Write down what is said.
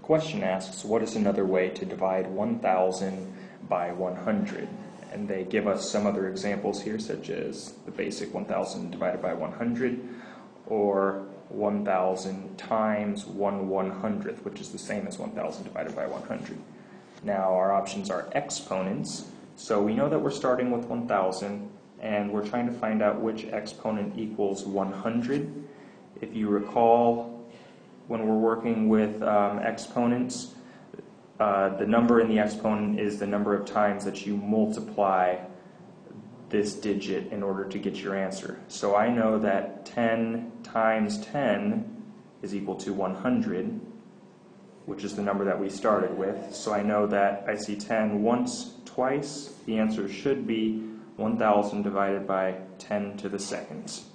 question asks, what is another way to divide 1,000 by 100? And they give us some other examples here, such as the basic 1,000 divided by 100, or 1,000 times 1/100th, which is the same as 1,000 divided by 100. Now our options are exponents, so we know that we're starting with 1,000, and we're trying to find out which exponent equals 100. If you recall, when we're working with exponents, the number in the exponent is the number of times that you multiply this digit in order to get your answer. So I know that 10 times 10 is equal to 100, which is the number that we started with. So I know that I see 10 once, twice. The answer should be 1,000 divided by 10 to the seconds.